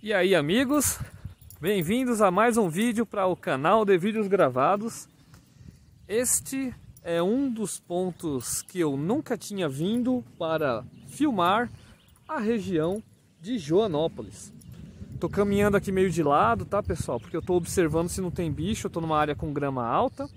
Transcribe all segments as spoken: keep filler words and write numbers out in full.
E aí, amigos, bem-vindos a mais um vídeo para o canal de vídeos gravados. Este é um dos pontos que eu nunca tinha vindo para filmar a região de Joanópolis. Tô caminhando aqui meio de lado, tá, pessoal? Porque eu tô observando se não tem bicho. Eu tô numa área com grama alta.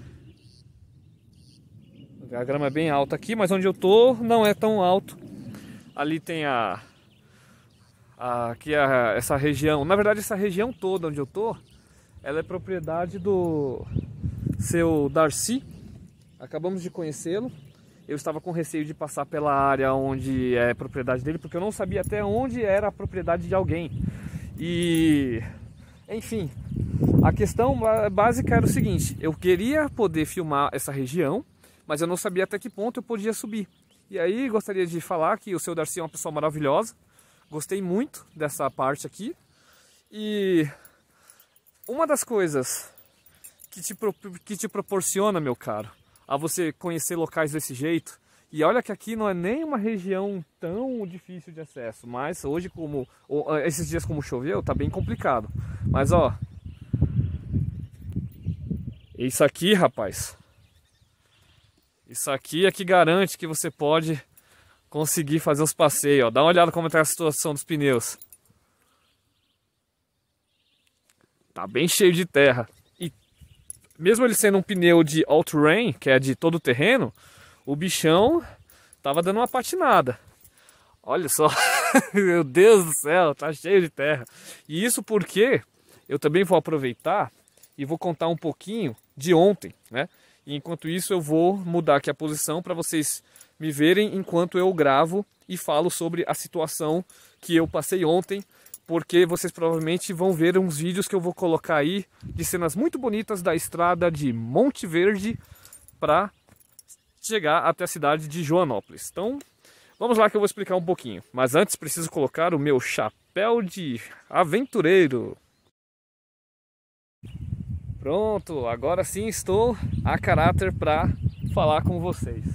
A grama é bem alta aqui, mas onde eu tô não é tão alto. Ali tem a... a aqui a, essa região. Na verdade, essa região toda onde eu tô, ela é propriedade do seu Darcy. Acabamos de conhecê-lo. Eu estava com receio de passar pela área onde é propriedade dele, porque eu não sabia até onde era a propriedade de alguém. E, enfim, a questão básica era o seguinte: eu queria poder filmar essa região, mas eu não sabia até que ponto eu podia subir. E aí gostaria de falar que o seu Darcy é uma pessoa maravilhosa. Gostei muito dessa parte aqui. E uma das coisas que te, que te proporciona, meu caro, a você conhecer locais desse jeito, e olha que aqui não é nem uma região tão difícil de acesso, mas hoje, como esses dias como choveu, tá bem complicado. Mas ó, isso aqui, rapaz, isso aqui é que garante que você pode conseguir fazer os passeios, ó. Dá uma olhada como tá a situação dos pneus. Tá bem cheio de terra. E mesmo ele sendo um pneu de all-terrain, que é de todo terreno, o bichão tava dando uma patinada. Olha só, meu Deus do céu, tá cheio de terra. E isso porque eu também vou aproveitar e vou contar um pouquinho de ontem, né? E enquanto isso eu vou mudar aqui a posição para vocês me verem enquanto eu gravo e falo sobre a situação que eu passei ontem, porque vocês provavelmente vão ver uns vídeos que eu vou colocar aí de cenas muito bonitas da estrada de Monte Verde para chegar até a cidade de Joanópolis. Então, vamos lá que eu vou explicar um pouquinho. Mas antes preciso colocar o meu chapéu de aventureiro. Pronto, agora sim estou a caráter para falar com vocês.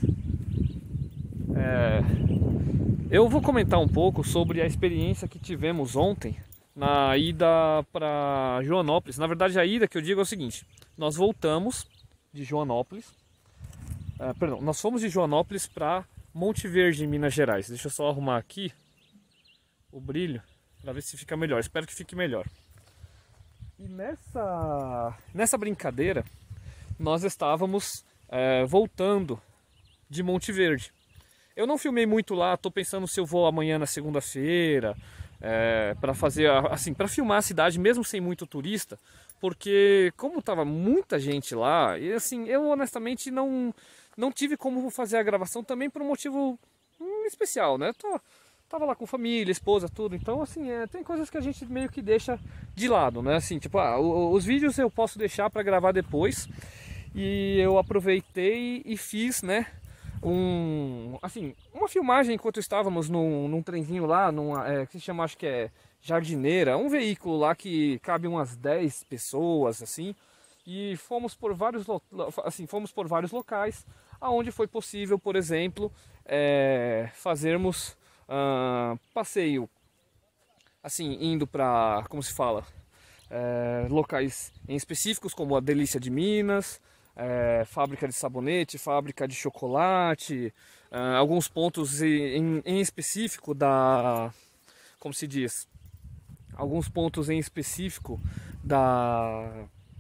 É, eu vou comentar um pouco sobre a experiência que tivemos ontem na ida para Joanópolis. Na verdade, a ida que eu digo é o seguinte: nós voltamos de Joanópolis, é, perdão, nós fomos de Joanópolis para Monte Verde, em Minas Gerais. Deixa eu só arrumar aqui o brilho para ver se fica melhor. Espero que fique melhor. E nessa, nessa brincadeira, nós estávamos é, voltando de Monte Verde. Eu não filmei muito lá, estou pensando se eu vou amanhã na segunda-feira, é, para fazer, assim, para filmar a cidade mesmo sem muito turista, porque como tava muita gente lá, e assim, eu honestamente não, não tive como fazer a gravação também por um motivo hum, especial, né? Tô, tava lá com família, esposa, tudo, então assim, é, tem coisas que a gente meio que deixa de lado, né? Assim, tipo, ah, os vídeos eu posso deixar para gravar depois, e eu aproveitei e fiz, né? Um, assim, uma filmagem enquanto estávamos num, num trenzinho lá, numa, é, que se chama, acho que é Jardineira, um veículo lá que cabe umas dez pessoas, assim, e fomos por vários, assim, fomos por vários locais, aonde foi possível, por exemplo, é, fazermos uh, passeio, assim, indo para, como se fala, é, locais em específicos, como a Delícia de Minas, É, fábrica de sabonete, fábrica de chocolate, uh, alguns pontos em, em específico da, como se diz, alguns pontos em específico da,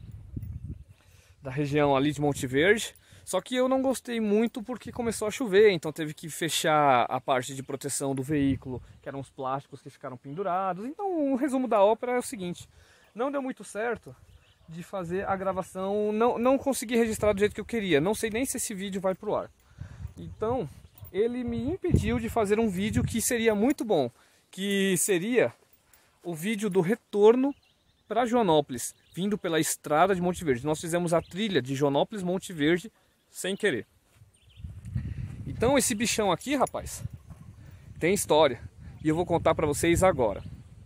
da região ali de Monte Verde. Só que eu não gostei muito porque começou a chover, então teve que fechar a parte de proteção do veículo, que eram os plásticos que ficaram pendurados. Então o resumo da ópera é o seguinte: não deu muito certo de fazer a gravação, não, não consegui registrar do jeito que eu queria, não sei nem se esse vídeo vai pro ar. Então, ele me impediu de fazer um vídeo que seria muito bom, que seria o vídeo do retorno para Joanópolis, vindo pela estrada de Monte Verde. Nós fizemos a trilha de Joanópolis, Monte Verde, sem querer. Então, esse bichão aqui, rapaz, tem história, e eu vou contar para vocês agora.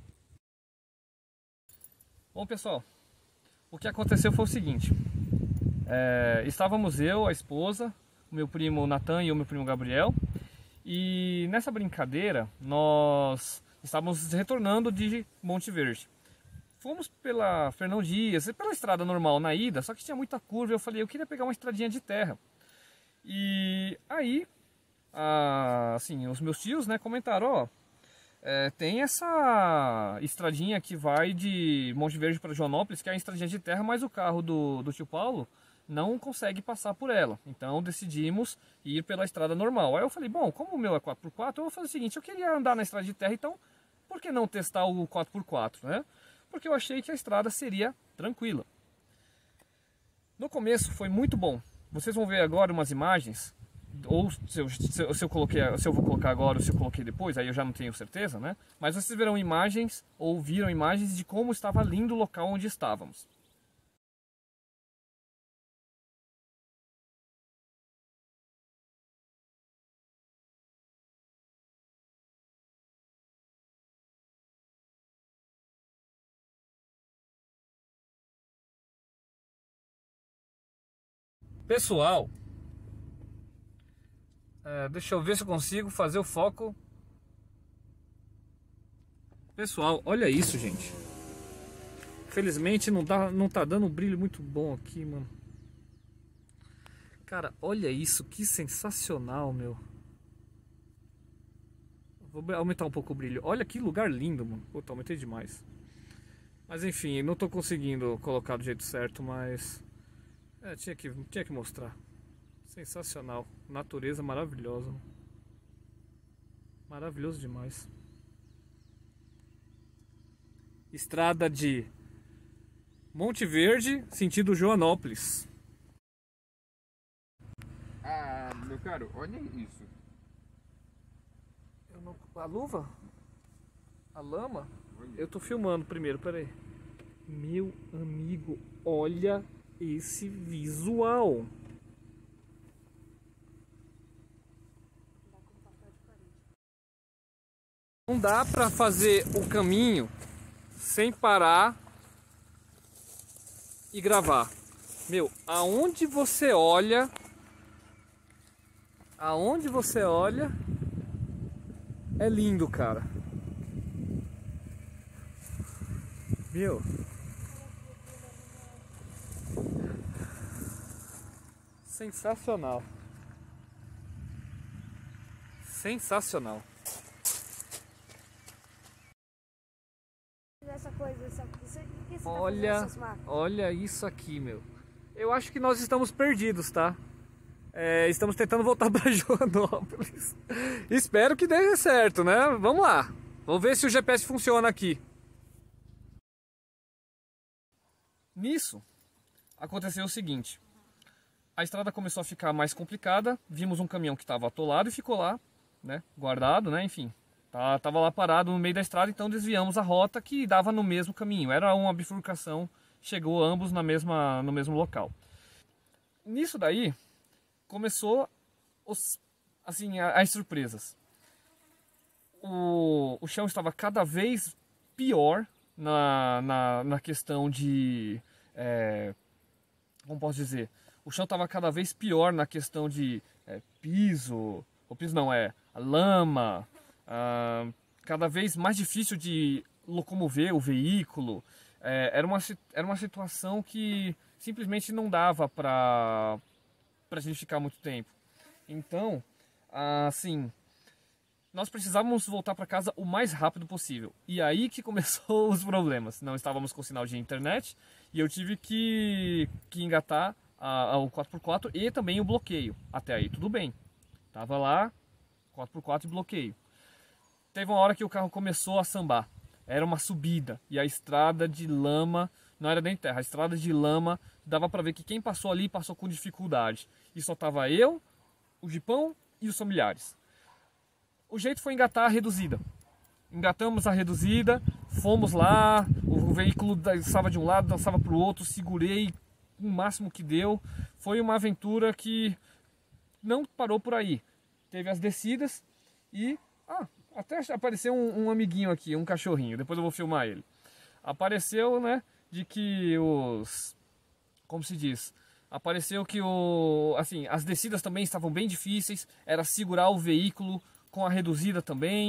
Bom, pessoal, o que aconteceu foi o seguinte: é, estávamos eu, a esposa, o meu primo Natan e o meu primo Gabriel, e nessa brincadeira nós Estávamos retornando de Monte Verde. Fomos pela Fernão Dias, pela estrada normal na ida, só que tinha muita curva. Eu falei, eu queria pegar uma estradinha de terra. E aí, ah, assim, os meus tios, né, comentaram, ó, é, tem essa estradinha que vai de Monte Verde para Joanópolis, que é a estradinha de terra, mas o carro do, do tio Paulo não consegue passar por ela. Então decidimos ir pela estrada normal. Aí eu falei, bom, como o meu é quatro por quatro, eu vou fazer o seguinte, eu queria andar na estrada de terra, então por que não testar o quatro por quatro, né? Porque eu achei que a estrada seria tranquila. No começo foi muito bom. Vocês vão ver agora umas imagens, ou se eu, se eu, se eu coloquei, se eu vou colocar agora ou se eu coloquei depois, aí eu já não tenho certeza, né? Mas vocês verão imagens, ou viram imagens de como estava lindo o local onde estávamos. Pessoal, é, deixa eu ver se eu consigo fazer o foco. Pessoal, olha isso, gente. Felizmente não, dá, não tá dando um brilho muito bom aqui, mano. Cara, olha isso, que sensacional, meu. Vou aumentar um pouco o brilho. Olha que lugar lindo, mano. Puta, aumentei demais. Mas enfim, não tô conseguindo colocar do jeito certo, mas... É, tinha que, tinha que mostrar. Sensacional. Natureza maravilhosa. Maravilhoso demais. Estrada de Monte Verde, sentido Joanópolis. Ah, meu caro, olha isso. Eu não... A luva? A lama? Olha. Eu tô filmando primeiro, peraí. Meu amigo, olha esse visual. Não dá pra fazer o caminho sem parar e gravar. Meu, aonde você olha, aonde você olha, é lindo, cara. Meu, sensacional. Sensacional. Essa coisa, essa, isso, o que você Olha, tá fazendo essas marcas? olha isso aqui, meu. Eu acho que nós estamos perdidos, tá? É, estamos tentando voltar para Joanópolis. Espero que dê certo, né? Vamos lá. Vamos ver se o G P S funciona aqui. Nisso, aconteceu o seguinte. A estrada começou a ficar mais complicada. Vimos um caminhão que estava atolado e ficou lá, né? Guardado, né? Enfim. Tá, tava lá parado no meio da estrada, então desviamos a rota que dava no mesmo caminho. Era uma bifurcação, chegou ambos na mesma, no mesmo local. Nisso daí, começou os, assim, as surpresas. O, o chão estava cada vez pior na, na, na questão de... É, como posso dizer? O chão estava cada vez pior na questão de é, piso... O piso não, é a lama... Uh, cada vez mais difícil de locomover o veículo. É, era, uma, era uma situação que simplesmente não dava para a gente ficar muito tempo. Então, assim, nós precisávamos voltar para casa o mais rápido possível. E aí que começou os problemas. Não estávamos com sinal de internet e eu tive que, que engatar a, a, o quatro por quatro e também o bloqueio. Até aí tudo bem. Tava lá, quatro por quatro e bloqueio. Teve uma hora que o carro começou a sambar. Era uma subida e a estrada de lama, não era nem terra, a estrada de lama, dava para ver que quem passou ali passou com dificuldade. E só tava eu, o Jipão e os familiares. O jeito foi engatar a reduzida. Engatamos a reduzida, fomos lá, o veículo dançava de um lado, dançava para o outro, segurei o máximo que deu. Foi uma aventura que não parou por aí. Teve as descidas e... Ah, até apareceu um, um amiguinho aqui, um cachorrinho, depois eu vou filmar ele. Apareceu, né, de que os... Como se diz? Apareceu que o... Assim, as descidas também estavam bem difíceis, era segurar o veículo com a reduzida também.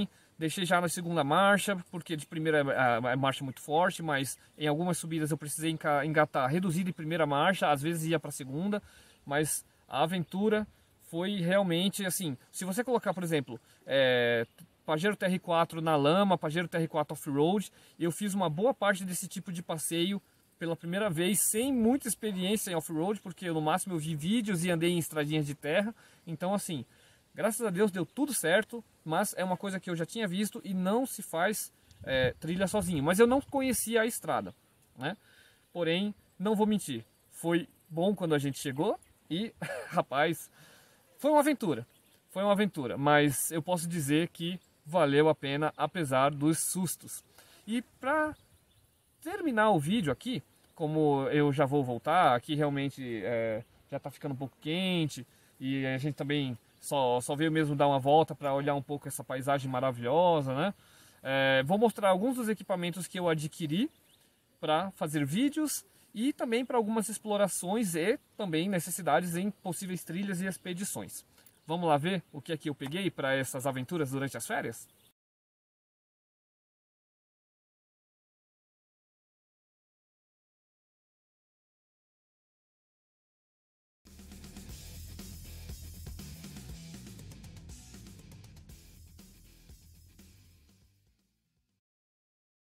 deixei já na segunda marcha, porque de primeira a, a marcha é muito forte, mas em algumas subidas eu precisei engatar, reduzir de primeira marcha, às vezes ia para a segunda, mas a aventura foi realmente assim, se você colocar, por exemplo, é, Pajero T R quatro na lama, Pajero T R quatro off-road, eu fiz uma boa parte desse tipo de passeio pela primeira vez, sem muita experiência em off-road, porque no máximo eu vi vídeos e andei em estradinhas de terra, então assim, graças a Deus deu tudo certo, mas é uma coisa que eu já tinha visto e não se faz é, trilha sozinho, mas eu não conhecia a estrada, né? Porém, não vou mentir, foi bom quando a gente chegou e, rapaz, foi uma aventura, foi uma aventura, mas eu posso dizer que valeu a pena apesar dos sustos. E para terminar o vídeo aqui, como eu já vou voltar, aqui realmente é, já está ficando um pouco quente e a gente também só, só veio mesmo dar uma volta para olhar um pouco essa paisagem maravilhosa, né? É, vou mostrar alguns dos equipamentos que eu adquiri para fazer vídeos e também para algumas explorações e também necessidades em possíveis trilhas e expedições. Vamos lá ver o que é que eu peguei para essas aventuras durante as férias?